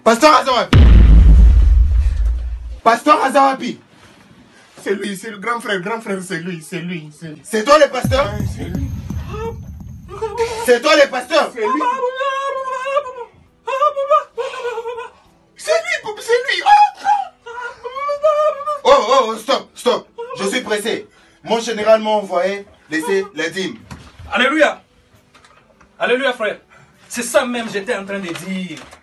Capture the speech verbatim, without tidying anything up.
Pasteur Azawapi. Pasteur Azawapi. C'est lui, c'est le grand frère, grand frère, c'est lui, c'est lui. C'est toi le pasteur? C'est lui. C'est toi le pasteur? C'est lui. C'est lui, c'est lui. Oh, oh, oh, stop, stop. Je suis pressé. Mon général m'a envoyé laisser les dîmes. Alléluia. Alléluia, frère. C'est ça même que j'étais en train de dire.